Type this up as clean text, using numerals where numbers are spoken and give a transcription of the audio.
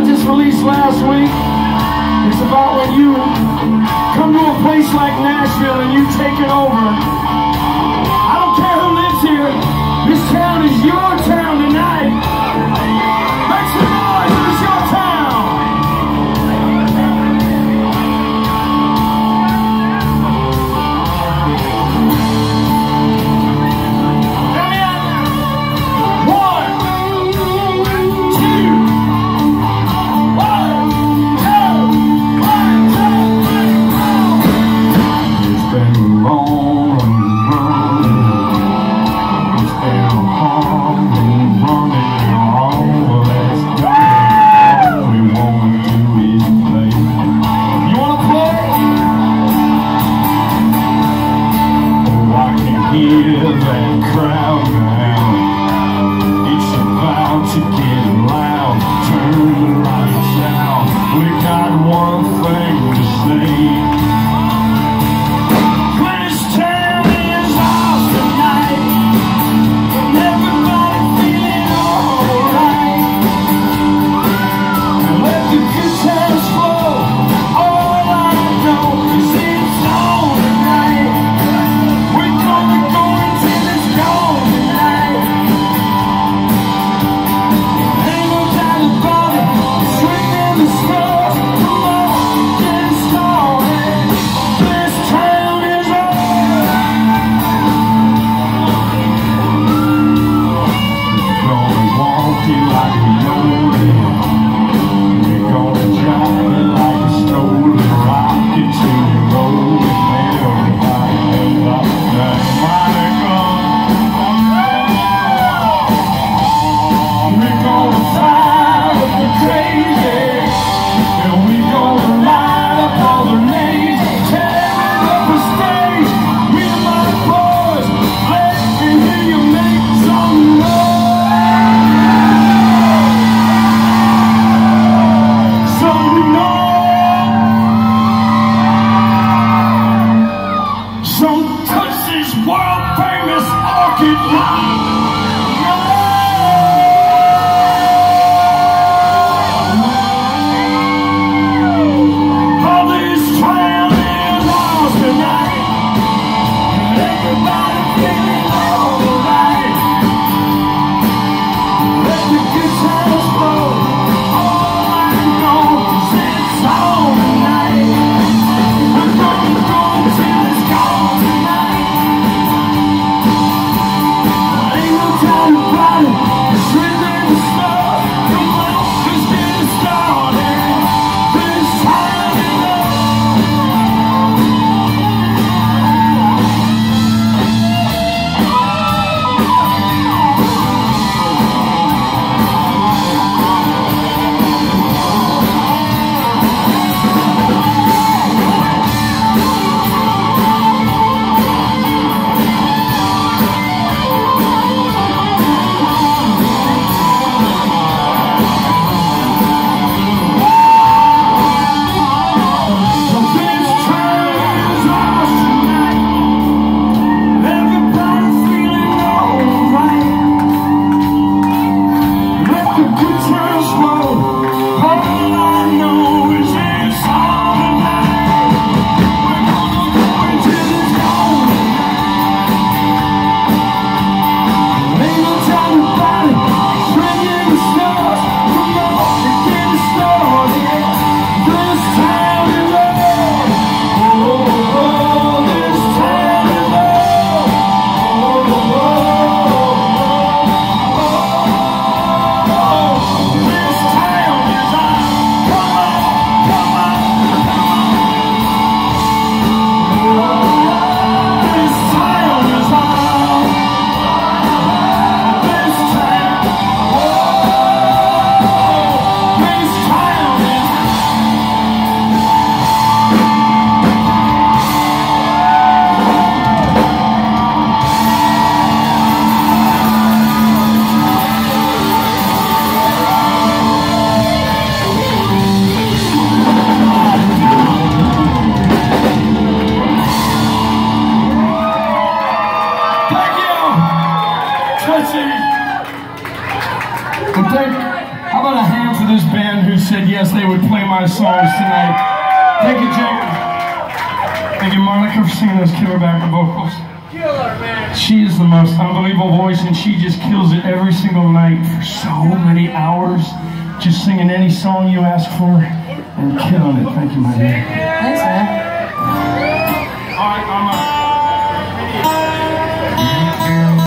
just released last week. It's about when you come to a place like Nashville and you take it over. I don't care who lives here. This town is your town tonight. Make some noise. It's your town. How about a hand for this band who said yes, they would play my songs tonight. Thank you, Jagger. Thank you, Monica, for singing those killer backup vocals. Killer, man. She is the most unbelievable voice, and she just kills it every single night for so many hours, just singing any song you ask for and killing it. Thank you, my dear. Thanks, man. All right, I'm